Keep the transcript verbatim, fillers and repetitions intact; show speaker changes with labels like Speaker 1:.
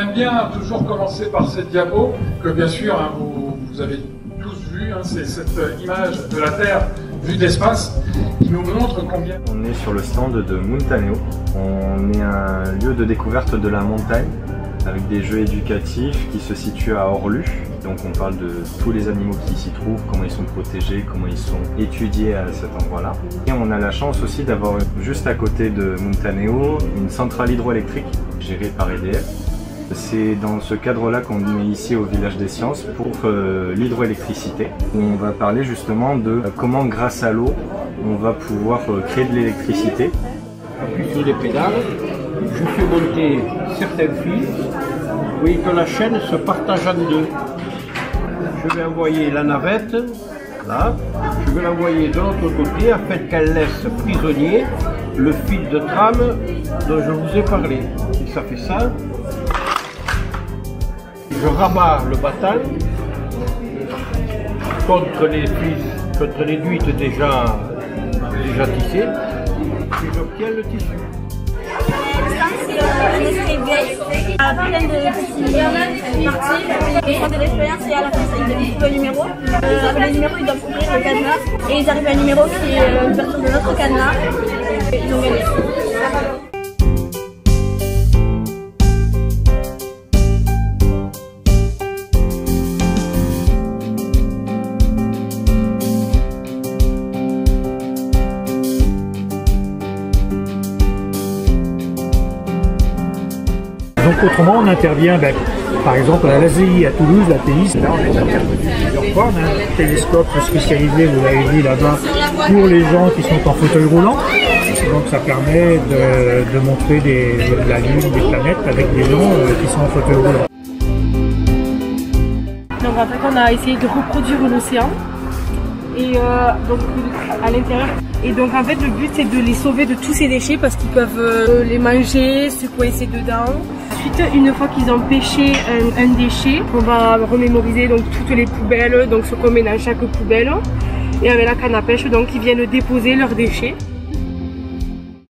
Speaker 1: aime bien toujours commencer par cette diapo, que bien sûr hein, vous, vous avez tous vu, hein, c'est cette image de la Terre vue d'espace qui nous montre combien...
Speaker 2: On est sur le stand de Muntaneo, on est un lieu de découverte de la montagne avec des jeux éducatifs qui se situent à Orlu. Donc on parle de tous les animaux qui s'y trouvent, comment ils sont protégés, comment ils sont étudiés à cet endroit-là. Et on a la chance aussi d'avoir juste à côté de Muntaneo une centrale hydroélectrique gérée par E D F. C'est dans ce cadre-là qu'on est ici au Village des Sciences pour euh, l'hydroélectricité. On va parler justement de euh, comment grâce à l'eau on va pouvoir euh, créer de l'électricité.
Speaker 3: J'appuie sur les pédales, je fais monter certains fils. Vous voyez que la chaîne se partage en deux. Je vais envoyer la navette, là, je vais l'envoyer de l'autre côté afin qu'elle laisse prisonnier le fil de trame dont je vous ai parlé. Et ça fait ça. Je rabats le battant contre les fils, contre les duites déjà, déjà tissées, et j'obtiens le tissu.
Speaker 4: C'est un esprit vieille, à plein de petites parties. Ils font de l'expérience et à la fin ils trouvent un numéro. Ils appellent le numéro, ils doivent ouvrir le cadenas et ils arrivent à un numéro qui est l'ouverture de notre cadenas. Ils ont gagné.
Speaker 5: Donc autrement, on intervient, ben, par exemple à l'A S E I à Toulouse, l'A T I, là on est intervenu plusieurs fois, on a un télescope spécialisé, vous l'avez vu là-bas, pour les gens qui sont en fauteuil roulant. Donc ça permet de, de montrer des, de la Lune, des planètes avec des gens euh, qui sont en fauteuil roulant.
Speaker 6: Donc en fait on a essayé de reproduire l'océan et euh, donc à l'intérieur. Et donc en fait le but c'est de les sauver de tous ces déchets parce qu'ils peuvent euh, les manger, se coincer dedans. Ensuite une fois qu'ils ont pêché un, un déchet, on va remémoriser donc toutes les poubelles, donc ce qu'on met dans chaque poubelle. Et avec la canne à pêche donc ils viennent déposer leurs déchets.